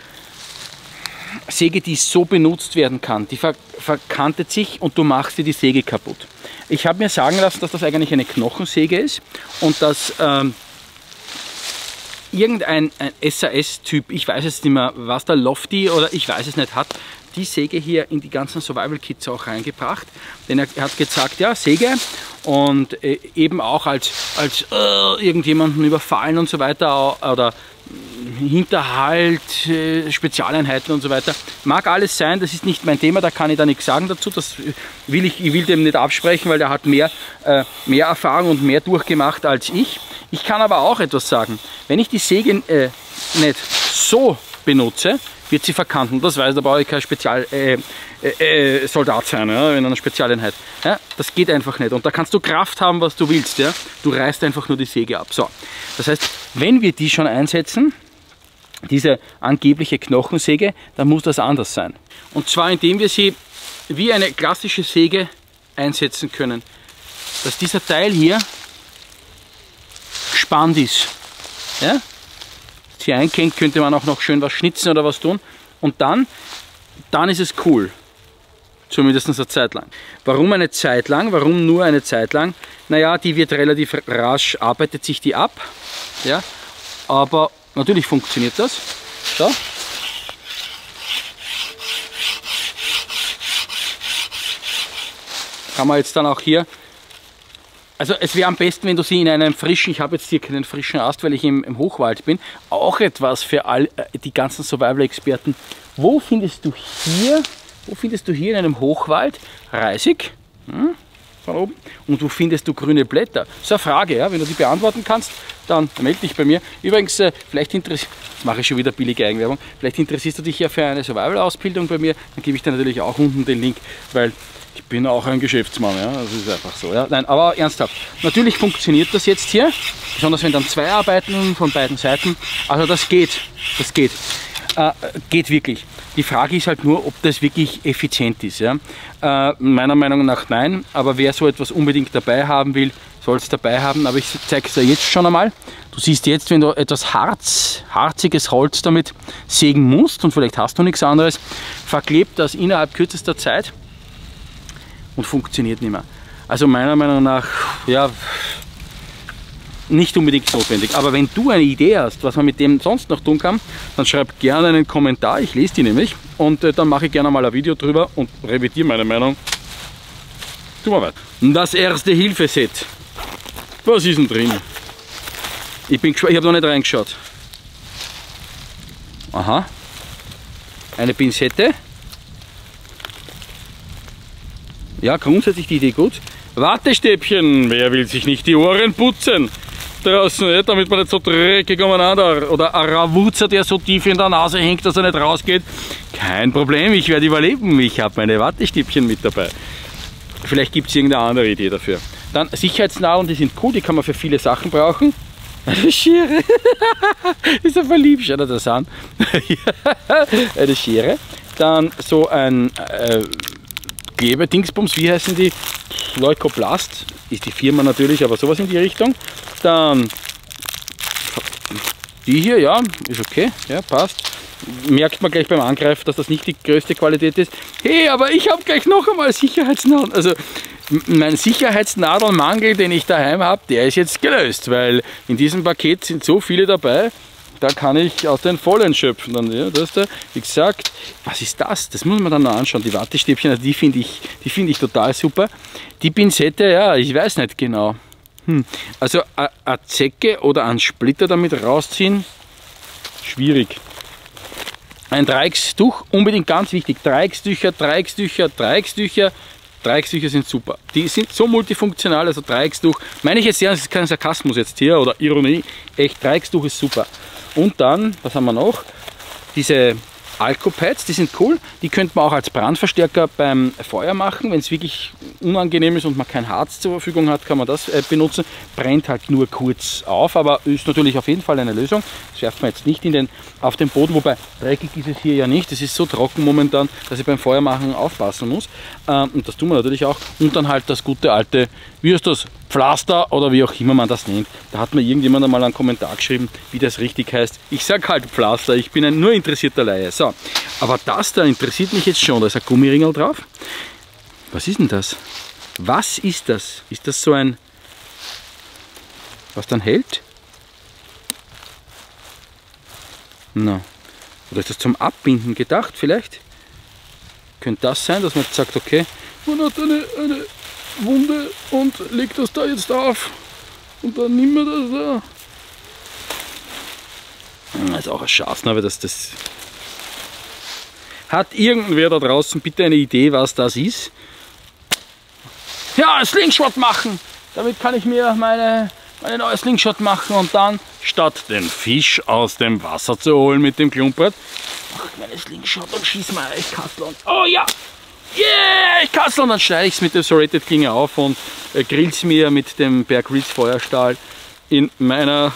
Säge, die so benutzt werden kann. Die ver verkantet sich und du machst dir die Säge kaputt. Ich habe mir sagen lassen, dass das eigentlich eine Knochensäge ist und dass ähm, irgendein S A S-Typ, ich weiß jetzt nicht mehr, was der Lofty oder ich weiß es nicht, hat die Säge hier in die ganzen Survival-Kits auch reingebracht. Denn er, er hat gesagt, ja, Säge und äh, eben auch als, als äh, irgendjemanden überfallen und so weiter oder Hinterhalt, äh, Spezialeinheiten und so weiter. Mag alles sein, das ist nicht mein Thema, da kann ich da nichts sagen dazu. Das will ich, ich will dem nicht absprechen, weil der hat mehr, äh, mehr Erfahrung und mehr durchgemacht als ich. Ich kann aber auch etwas sagen. Wenn ich die Säge äh, nicht so benutze, wird sie verkanten. Das weiß, da brauche ich kein Spezial äh, äh, Soldat sein, ja, in einer Spezialeinheit. Ja, das geht einfach nicht. Und da kannst du Kraft haben, was du willst. Ja? Du reißt einfach nur die Säge ab. So, das heißt, wenn wir die schon einsetzen, diese angebliche Knochensäge, dann muss das anders sein. Und zwar indem wir sie wie eine klassische Säge einsetzen können. Dass dieser Teil hier gespannt ist. Ja? Hier einkennt, könnte man auch noch schön was schnitzen oder was tun. Und dann, dann ist es cool. Zumindest eine Zeit lang. Warum eine Zeit lang? Warum nur eine Zeit lang? Naja, die wird relativ rasch, arbeitet sich die ab. Ja? Aber natürlich funktioniert das. So. Kann man jetzt dann auch hier. Also es wäre am besten, wenn du sie in einem frischen, ich habe jetzt hier keinen frischen Ast, weil ich im, im Hochwald bin, auch etwas für all die ganzen Survival-Experten. Wo findest du hier, wo findest du hier in einem Hochwald Reisig? Hm, von oben. Und wo findest du grüne Blätter? Das ist eine Frage, ja? Wenn du die beantworten kannst, dann melde dich bei mir. Übrigens, äh, vielleicht interessiert, mache ich schon wieder billige Eigenwerbung, vielleicht interessierst du dich ja für eine Survival-Ausbildung bei mir, dann gebe ich dir natürlich auch unten den Link, weil ich bin auch ein Geschäftsmann, ja, das ist einfach so. Ja. Nein, aber ernsthaft, natürlich funktioniert das jetzt hier, besonders wenn dann zwei arbeiten von beiden Seiten, also das geht, das geht, äh, geht wirklich. Die Frage ist halt nur, ob das wirklich effizient ist. Ja. Äh, meiner Meinung nach nein, aber wer so etwas unbedingt dabei haben will, soll es dabei haben, aber ich zeige es dir jetzt schon einmal. Du siehst jetzt, wenn du etwas Harz, harziges Holz damit sägen musst und vielleicht hast du nichts anderes, verklebt das innerhalb kürzester Zeit und funktioniert nicht mehr. Also meiner Meinung nach, ja, nicht unbedingt notwendig. Aber wenn du eine Idee hast, was man mit dem sonst noch tun kann, dann schreib gerne einen Kommentar, ich lese die nämlich und äh, dann mache ich gerne mal ein Video drüber und revidiere meine Meinung. Tun wir weiter. Das erste Hilfeset. Was ist denn drin? Ich bin gespannt, ich habe noch nicht reingeschaut. Aha. Eine Pinzette. Ja, grundsätzlich die Idee gut. Wattestäbchen, wer will sich nicht die Ohren putzen? Draußen, ja, damit man nicht so dreckig umeinander. Oder ein Ravuzzer, der so tief in der Nase hängt, dass er nicht rausgeht. Kein Problem, ich werde überleben. Ich habe meine Wattestäbchen mit dabei. Vielleicht gibt es irgendeine andere Idee dafür. Dann Sicherheitsnadeln, die sind cool, die kann man für viele Sachen brauchen. Eine Schere. Ist ja verliebt, schau dir das an. Eine Schere. Dann so ein äh, Klebe-Dingsbums, wie heißen die? Leukoplast ist die Firma natürlich, aber sowas in die Richtung. Dann die hier, ja, ist okay, ja, passt. Merkt man gleich beim Angreifen, dass das nicht die größte Qualität ist. Hey, aber ich habe gleich noch einmal Sicherheitsnadeln. Also mein Sicherheitsnadelmangel, den ich daheim habe, der ist jetzt gelöst, weil in diesem Paket sind so viele dabei. Da kann ich aus den Vollen schöpfen. Dann, ja, das da, wie gesagt, was ist das? Das muss man dann noch anschauen. Die Wattestäbchen, also die finde ich, die finde ich total super. Die Pinzette, ja, ich weiß nicht genau. Hm. Also eine Zecke oder einen Splitter damit rausziehen, schwierig. Ein Dreieckstuch, unbedingt ganz wichtig. Dreieckstücher, Dreieckstücher, Dreieckstücher. Dreieckstücher sind super. Die sind so multifunktional, also Dreieckstuch. Meine ich jetzt sehr, das ist kein Sarkasmus jetzt hier oder Ironie. Echt, Dreieckstuch ist super. Und dann, was haben wir noch? Diese Alkopads, die sind cool. Die könnte man auch als Brandverstärker beim Feuer machen. Wenn es wirklich unangenehm ist und man kein Harz zur Verfügung hat, kann man das äh, benutzen. Brennt halt nur kurz auf, aber ist natürlich auf jeden Fall eine Lösung. Das werft man jetzt nicht in den, auf den Boden, wobei dreckig ist es hier ja nicht. Es ist so trocken momentan, dass ich beim Feuermachen aufpassen muss. Ähm, und das tun wir natürlich auch. Und dann halt das gute alte, wie ist das? Pflaster oder wie auch immer man das nennt. Da hat mir irgendjemand einmal einen Kommentar geschrieben, wie das richtig heißt. Ich sage halt Pflaster, ich bin ein nur interessierter Laie. So, aber das da interessiert mich jetzt schon. Da ist ein Gummiringel drauf. Was ist denn das? Was ist das? Ist das so ein, was dann hält? Na, oder ist das zum Abbinden gedacht vielleicht? Könnte das sein, dass man jetzt sagt, okay, man hat eine, eine Wunde und legt das da jetzt auf und dann nimmt man das da. Das ist auch ein Schaß, aber das, das hat irgendwer da draußen bitte eine Idee, was das ist? Ja, ein Slingshot machen! Damit kann ich mir meine meine neue Slingshot machen und dann, statt den Fisch aus dem Wasser zu holen mit dem Klumpert, mache ich meine Slingshot und schieße mal Eichkassel und oh ja! Yeah, Eichkassel! Und dann schneide ich es mit der Serrated Klinge auf und äh, grill es mir mit dem Bear Grylls Feuerstahl in meiner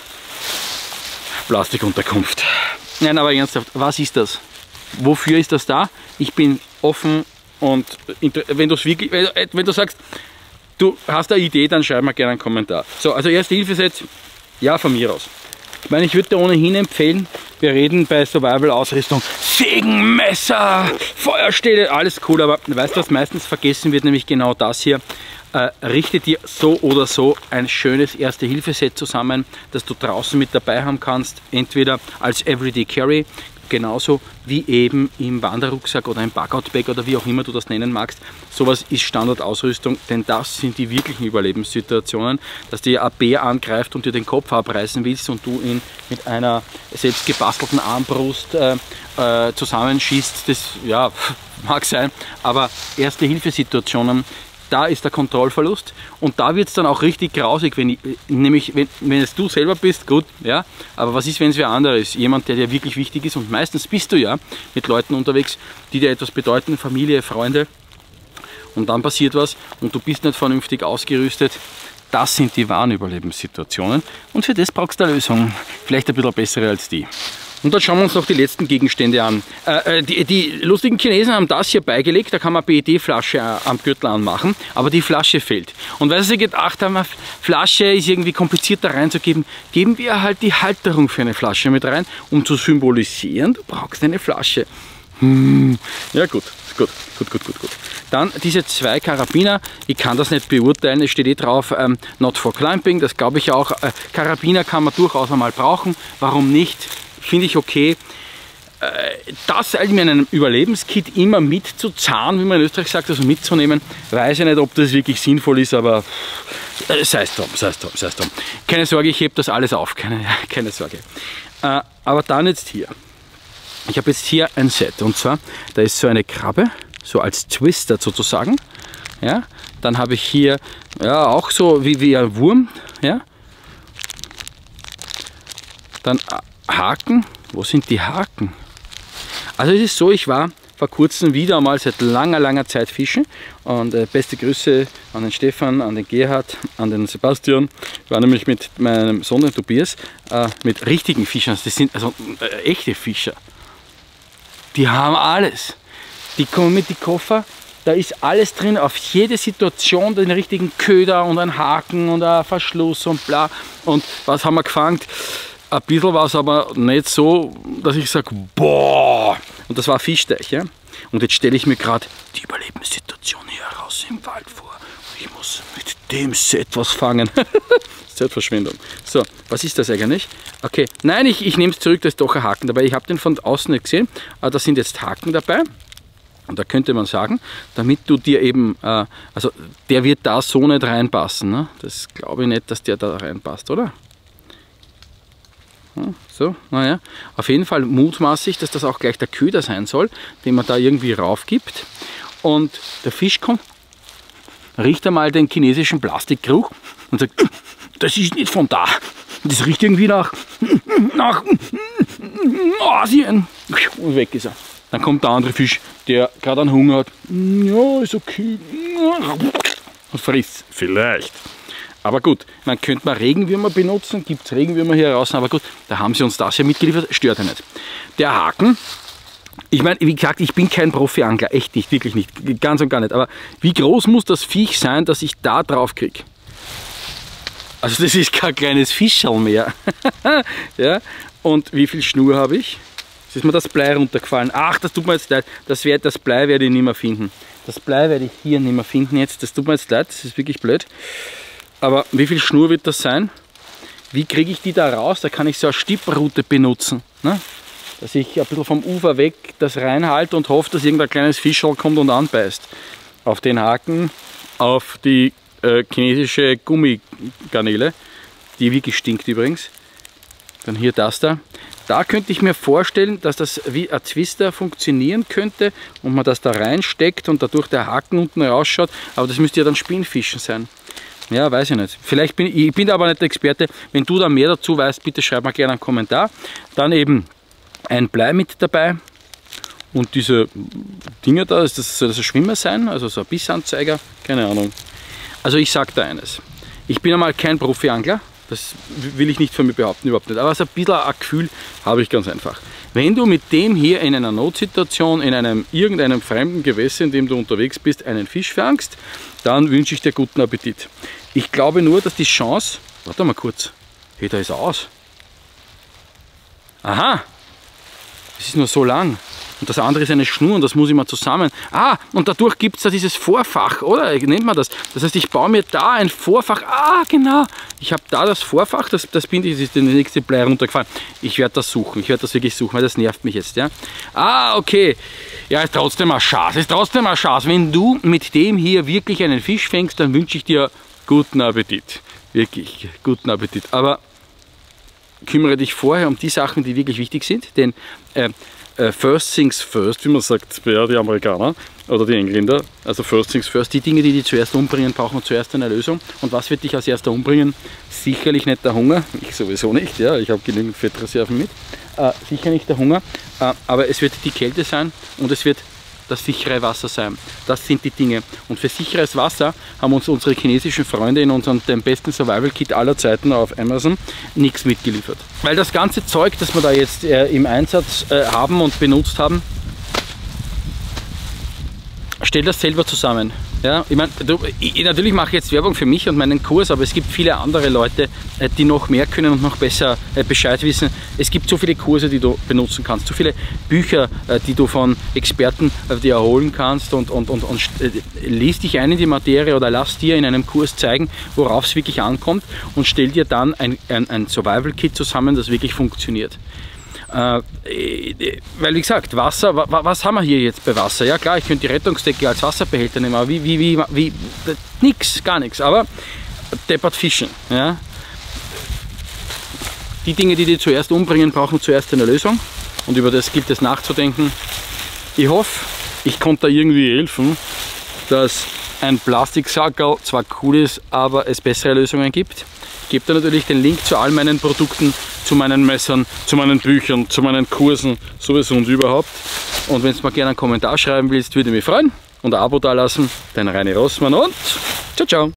Plastikunterkunft. Nein, aber ernsthaft, was ist das? Wofür ist das da? Ich bin offen und wenn, wirklich, wenn du sagst, du hast eine Idee, dann schreib mir gerne einen Kommentar. So, also Erste-Hilfe-Set, ja, von mir aus. Ich meine, ich würde dir ohnehin empfehlen, wir reden bei Survival-Ausrüstung, Sägen, Messer, Feuerstähle, alles cool, aber weißt du, was meistens vergessen wird, nämlich genau das hier. Äh, richte dir so oder so ein schönes Erste-Hilfe-Set zusammen, das du draußen mit dabei haben kannst, entweder als Everyday Carry, genauso wie eben im Wanderrucksack oder im Bug-Out-Bag oder wie auch immer du das nennen magst. Sowas ist Standardausrüstung, denn das sind die wirklichen Überlebenssituationen, dass dir ein Bär angreift und dir den Kopf abreißen willst und du ihn mit einer selbst gebastelten Armbrust äh, äh, zusammenschießt. Das ja, mag sein, aber Erste-Hilfe-Situationen, da ist der Kontrollverlust und da wird es dann auch richtig grausig, wenn, ich, nämlich wenn, wenn es du selber bist, gut, ja, aber was ist, wenn es wer anderer ist, jemand, der dir wirklich wichtig ist und meistens bist du ja mit Leuten unterwegs, die dir etwas bedeuten, Familie, Freunde und dann passiert was und du bist nicht vernünftig ausgerüstet, das sind die wahren Überlebenssituationen und für das brauchst du eine Lösung, vielleicht ein bisschen bessere als die. Und dann schauen wir uns noch die letzten Gegenstände an. Äh, die, die lustigen Chinesen haben das hier beigelegt, da kann man P E T-Flasche am Gürtel anmachen, aber die Flasche fehlt. Und weil sie gedacht haben, Flasche ist irgendwie kompliziert da reinzugeben, geben wir halt die Halterung für eine Flasche mit rein, um zu symbolisieren, du brauchst eine Flasche. Hm. Ja gut, gut, gut, gut, gut, gut. Dann diese zwei Karabiner, ich kann das nicht beurteilen, es steht eh drauf, ähm, not for climbing, das glaube ich auch. Äh, Karabiner kann man durchaus einmal brauchen, warum nicht? Finde ich okay. Das in einem Überlebenskit immer mitzuzahlen, wie man in Österreich sagt, also mitzunehmen, weiß ich nicht, ob das wirklich sinnvoll ist, aber sei es drum, sei es drum, sei es drum. Keine Sorge, ich hebe das alles auf, keine, keine Sorge. Aber dann jetzt hier. Ich habe jetzt hier ein Set und zwar, da ist so eine Krabbe, so als Twister sozusagen. Ja, dann habe ich hier ja, auch so wie, wie ein Wurm. Ja. Dann Haken, wo sind die Haken? Also es ist so, ich war vor kurzem wieder mal seit langer, langer Zeit fischen und äh, beste Grüße an den Stefan, an den Gerhard, an den Sebastian. Ich war nämlich mit meinem Sohn, den Tobias, äh, mit richtigen Fischern, das sind also äh, echte Fischer. Die haben alles. Die kommen mit die Koffer, da ist alles drin, auf jede Situation, den richtigen Köder und ein Haken und ein Verschluss und bla. Und was haben wir gefangen? Ein bisschen war es aber nicht so, dass ich sage, boah, und das war ein Fischteich. Ja? Und jetzt stelle ich mir gerade die Überlebenssituation hier raus im Wald vor. Ich muss mit dem Set was fangen. Zeitverschwendung. So, was ist das eigentlich? Okay, nein, ich, ich nehme es zurück, da ist doch ein Haken dabei. Ich habe den von außen nicht gesehen, aber da sind jetzt Haken dabei. Und da könnte man sagen, damit du dir eben, äh, also der wird da so nicht reinpassen. Ne? Das glaube ich nicht, dass der da reinpasst, oder? So, naja, auf jeden Fall mutmaßlich, dass das auch gleich der Köder sein soll, den man da irgendwie rauf gibt. Und der Fisch kommt, riecht einmal den chinesischen Plastikgeruch und sagt, das ist nicht von da. Das riecht irgendwie nach, nach Asien. Und weg ist er. Dann kommt der andere Fisch, der gerade einen Hunger hat. Ja, ist okay. Und frisst vielleicht. Aber gut, man könnte mal Regenwürmer benutzen, gibt es Regenwürmer hier draußen, aber gut, da haben sie uns das ja mitgeliefert, stört ja nicht. Der Haken, ich meine, wie gesagt, ich bin kein Profi-Angler, echt nicht, wirklich nicht, ganz und gar nicht, aber wie groß muss das Viech sein, dass ich da drauf kriege? Also das ist kein kleines Fischerl mehr. Ja? Und wie viel Schnur habe ich? Jetzt ist mir das Blei runtergefallen. Ach, das tut mir jetzt leid, das, wär, das Blei werde ich nicht mehr finden. Das Blei werde ich hier nicht mehr finden jetzt, das tut mir jetzt leid, das ist wirklich blöd. Aber wie viel Schnur wird das sein? Wie kriege ich die da raus? Da kann ich so eine Stipprute benutzen. Ne? Dass ich ein bisschen vom Ufer weg das reinhalte und hoffe, dass irgendein kleines Fischl kommt und anbeißt. Auf den Haken, auf die äh, chinesische Gummigarnele, die wirklich stinkt übrigens. Dann hier das da. Da könnte ich mir vorstellen, dass das wie ein Twister funktionieren könnte und man das da reinsteckt und dadurch der Haken unten rausschaut. Aber das müsste ja dann Spinnfischen sein. Ja, weiß ich nicht. Vielleicht bin ich, ich bin aber nicht der Experte. Wenn du da mehr dazu weißt, bitte schreib mal gerne einen Kommentar. Dann eben ein Blei mit dabei. Und diese Dinger da, das soll das ein Schwimmer sein? Also so ein Bissanzeiger? Keine Ahnung. Also ich sag da eines. Ich bin einmal kein Profi-Angler. Das will ich nicht von mir behaupten, überhaupt nicht. Aber so ein bisschen ein Gefühl habe ich ganz einfach. Wenn du mit dem hier in einer Notsituation, in einem irgendeinem fremden Gewässer, in dem du unterwegs bist, einen Fisch fängst, dann wünsche ich dir guten Appetit. Ich glaube nur, dass die Chance... Warte mal kurz. Hey, da ist er aus. Aha! Das ist nur so lang. Und das andere ist eine Schnur und das muss ich mal zusammen. Ah, und dadurch gibt es da dieses Vorfach, oder? Nennt man das. Das heißt, ich baue mir da ein Vorfach. Ah, genau. Ich habe da das Vorfach, das, das bin ich, das ist der nächste Blei runtergefallen. Ich werde das suchen, ich werde das wirklich suchen, weil das nervt mich jetzt. Ja? Ah, okay. Ja, ist trotzdem eine Chance, ist trotzdem eine Chance. Wenn du mit dem hier wirklich einen Fisch fängst, dann wünsche ich dir guten Appetit. Wirklich, guten Appetit. Aber kümmere dich vorher um die Sachen, die wirklich wichtig sind, denn äh, First things first, wie man sagt, ja, die Amerikaner oder die Engländer, also first things first, die Dinge, die dich zuerst umbringen, brauchen wir zuerst eine Lösung. Und was wird dich als erster umbringen? Sicherlich nicht der Hunger, ich sowieso nicht, ja, ich habe genügend Fettreserven mit, äh, sicher nicht der Hunger, äh, aber es wird die Kälte sein und es wird das sichere Wasser sein. Das sind die Dinge. Und für sicheres Wasser haben uns unsere chinesischen Freunde in unserem dem besten Survival Kit aller Zeiten auf Amazon nichts mitgeliefert. Weil das ganze Zeug, das wir da jetzt äh, im Einsatz äh, haben und benutzt haben, stell das selber zusammen. Ja, ich meine, ich, natürlich mache ich jetzt Werbung für mich und meinen Kurs, aber es gibt viele andere Leute, die noch mehr können und noch besser Bescheid wissen. Es gibt so viele Kurse, die du benutzen kannst, so viele Bücher, die du von Experten dir erholen kannst und, und, und, und lies dich ein in die Materie oder lass dir in einem Kurs zeigen, worauf es wirklich ankommt und stell dir dann ein, ein, ein Survival-Kit zusammen, das wirklich funktioniert. Äh, weil wie gesagt, Wasser, wa, was haben wir hier jetzt bei Wasser? Ja klar, ich könnte die Rettungsdecke als Wasserbehälter nehmen, aber wie, wie, wie, wie nix, gar nichts, aber deppert fischen. Ja? Die Dinge, die die zuerst umbringen, brauchen zuerst eine Lösung und über das gilt es nachzudenken. Ich hoffe, ich konnte da irgendwie helfen, dass ein Plastiksackerl zwar cool ist, aber es bessere Lösungen gibt. Ich gebe dir natürlich den Link zu all meinen Produkten, zu meinen Messern, zu meinen Büchern, zu meinen Kursen, sowieso und überhaupt. Und wenn du mal gerne einen Kommentar schreiben willst, würde ich mich freuen. Und ein Abo da lassen. Dein Reini Rossmann und ciao, ciao.